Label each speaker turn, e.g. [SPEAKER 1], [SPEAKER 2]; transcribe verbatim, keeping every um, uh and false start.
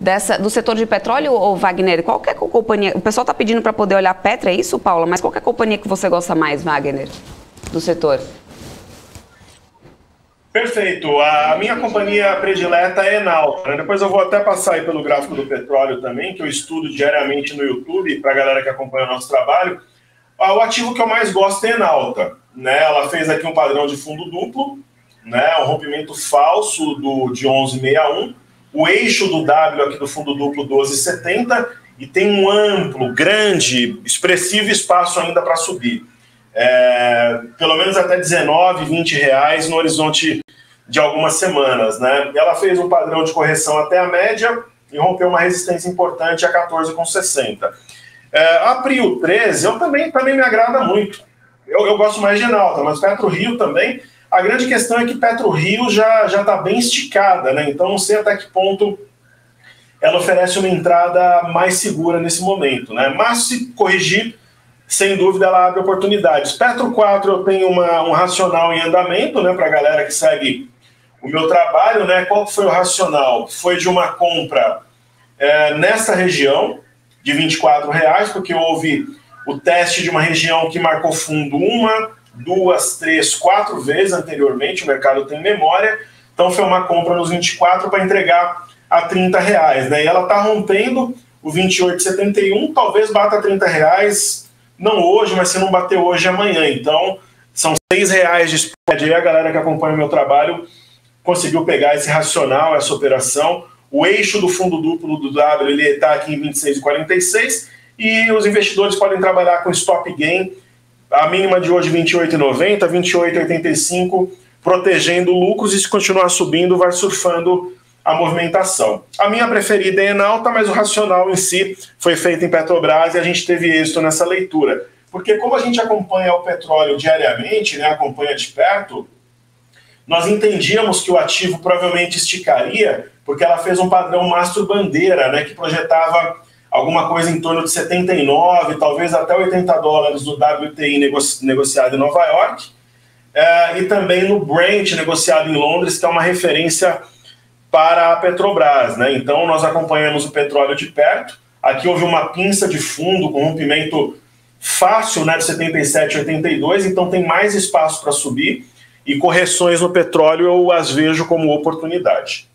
[SPEAKER 1] dessa, do setor de petróleo, ou Wagner? Qual que é a companhia? O pessoal está pedindo para poder olhar a Petra, é isso, Paula? Mas qual que é a companhia que você gosta mais, Wagner, do setor?
[SPEAKER 2] Perfeito. A minha companhia predileta é Enalta, né? Depois eu vou até passar aí pelo gráfico do petróleo também, que eu estudo diariamente no YouTube, para a galera que acompanha o nosso trabalho. O ativo que eu mais gosto é Enalta, né? Ela fez aqui um padrão de fundo duplo, né? Um rompimento falso do, de onze vírgula sessenta e um, o eixo do W aqui do fundo duplo doze vírgula setenta e tem um amplo, grande, expressivo espaço ainda para subir. É, pelo menos até dezenove, vinte reais no horizonte de algumas semanas, né? Ela fez um padrão de correção até a média e rompeu uma resistência importante a quatorze vírgula sessenta. É, a Prio treze eu também, também me agrada muito. Eu, eu gosto mais de Enalta, mas PetroRio também. A grande questão é que PetroRio já já está bem esticada, né? Então não sei até que ponto ela oferece uma entrada mais segura nesse momento, né? Mas se corrigir, sem dúvida ela abre oportunidades. Petro quatro eu tenho uma, um racional em andamento, né, para a galera que segue o meu trabalho, né? Qual foi o racional? Foi de uma compra é, nessa região de vinte e quatro reais, porque houve o teste de uma região que marcou fundo uma, duas, três, quatro vezes anteriormente, o mercado tem memória, então foi uma compra nos vinte e quatro para entregar a trinta reais, né? E ela está rompendo o vinte e oito vírgula setenta e um, talvez bata trinta reais, não hoje, mas se não bater hoje, amanhã. Então, são seis reais de spread. E a galera que acompanha o meu trabalho conseguiu pegar esse racional, essa operação. O eixo do fundo duplo do W ele está aqui em vinte e seis vírgula quarenta e seis e os investidores podem trabalhar com stop gain. A mínima de hoje vinte e oito vírgula noventa, vinte e oito vírgula oitenta e cinco, protegendo lucros, e se continuar subindo, vai surfando a movimentação. A minha preferida é Enalta, mas o racional em si foi feito em Petrobras e a gente teve êxito nessa leitura. Porque como a gente acompanha o petróleo diariamente, né, acompanha de perto, nós entendíamos que o ativo provavelmente esticaria, porque ela fez um padrão mastro-bandeira, né, que projetava alguma coisa em torno de setenta e nove, talvez até oitenta dólares do W T I negoci negociado em Nova York, é, e também no Brent negociado em Londres, que é uma referência para a Petrobras, né? Então nós acompanhamos o petróleo de perto. Aqui houve uma pinça de fundo com rompimento fácil, né, de setenta e sete vírgula oitenta e dois, então tem mais espaço para subir, e correções no petróleo eu as vejo como oportunidade.